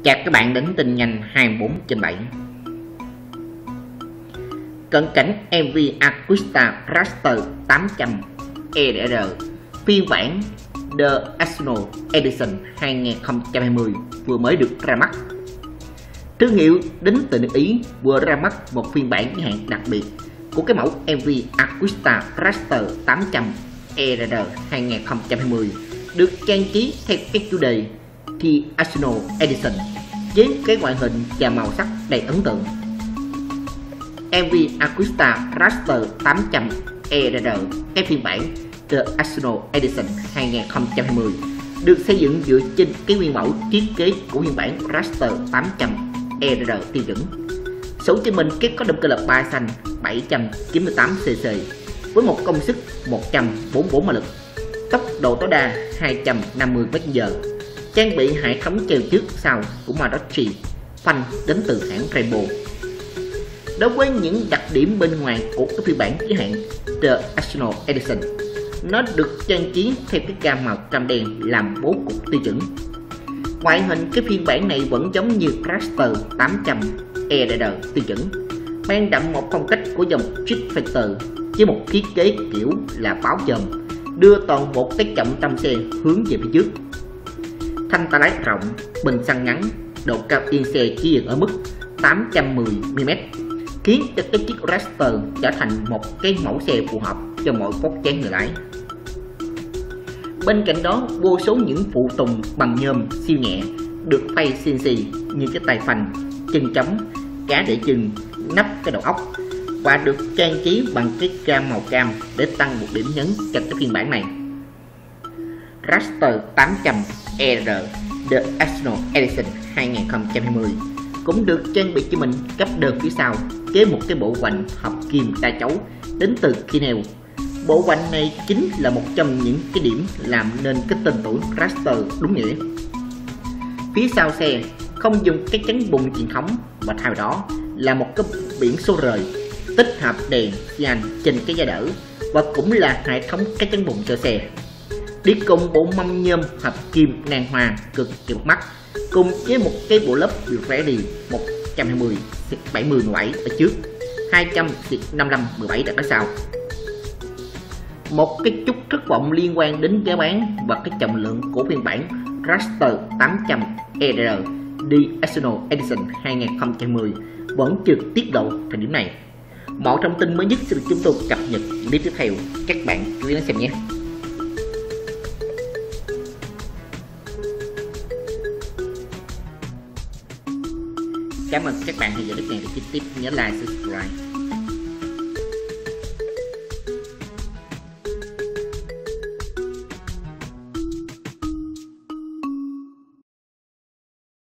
Chào các bạn đến tin nhanh 24/7. Cận cảnh MV Aquista Raster 800 EDR phiên bản The Arsenal Edition 2020 vừa mới được ra mắt. Thương hiệu đến từ nước Ý vừa ra mắt một phiên bản giới hạn đặc biệt của cái mẫu MV Aquista Raster 800 EDR 2020 được trang trí theo cái chủ đề The Arsenal Edition với cái ngoại hình và màu sắc đầy ấn tượng. MV Aquista Raster 800 EDR, cái phiên bản The Arsenal Edition 2020 được xây dựng dựa trên cái nguyên mẫu thiết kế của phiên bản Raster 800 EDR tiêu chuẩn. Sở cho mình cái có động cơ lập 3 xanh 798cc với một công suất 144 mã lực, tốc độ tối đa 250 m/h. Trang bị hệ thống treo trước sau của Marucci, phanh đến từ hãng Rainbow. Đối với những đặc điểm bên ngoài của cái phiên bản giới hạn The Arsenal Edition, nó được trang trí theo cái gam màu cam đen làm bố cục tiêu chuẩn. Ngoại hình cái phiên bản này vẫn giống như Raster 800 EDR tiêu chuẩn, mang đậm một phong cách của dòng Street Fighter với một thiết kế kiểu là báo chòm, đưa toàn bộ cái trọng tâm xe hướng về phía trước. Thanh tay lái rộng, bình xăng ngắn, độ cao yên xe chỉ dừng ở mức 810 mm, khiến cho cái chiếc Raster trở thành một cái mẫu xe phù hợp cho mọi vóc dáng người lái. Bên cạnh đó, vô số những phụ tùng bằng nhôm siêu nhẹ được phay CNC như cái tay phanh, chân trống, cá để chân, nắp cái đầu ốc và được trang trí bằng cái gam màu cam để tăng một điểm nhấn cho cái phiên bản này. Raster 800 EDR The Arsenal Edition 2020 cũng được trang bị cho mình cấp đơn phía sau kế một cái bộ vành hợp kim đa chấu đến từ Kineo. Bộ vành này chính là một trong những cái điểm làm nên cái tên tuổi Raster đúng nghĩa. Phía sau xe không dùng cái chắn bùn truyền thống mà thay vào đó là một cái biển số rời tích hợp đèn cyan trên cái giá đỡ và cũng là hệ thống cái chắn bùn cho xe, đi cùng bộ mâm nhôm hợp kim nan hoa cực kỳ bắt mắt, cùng với một cái bộ lớp Pirelli 120/70/17 ở trước, 200/55/17 đặt ở sau. Một cái chút thất vọng liên quan đến giá bán và cái trọng lượng của phiên bản Raster 800 EDR The Arsenal Edition 2020 vẫn chưa tiết lộ thời điểm này. Mọi thông tin mới nhất sẽ được chúng tôi cập nhật clip tiếp theo, các bạn chú ý đến xem nhé. Cảm ơn các bạn theo dõi clip này. Để tiếp nhớ like, subscribe.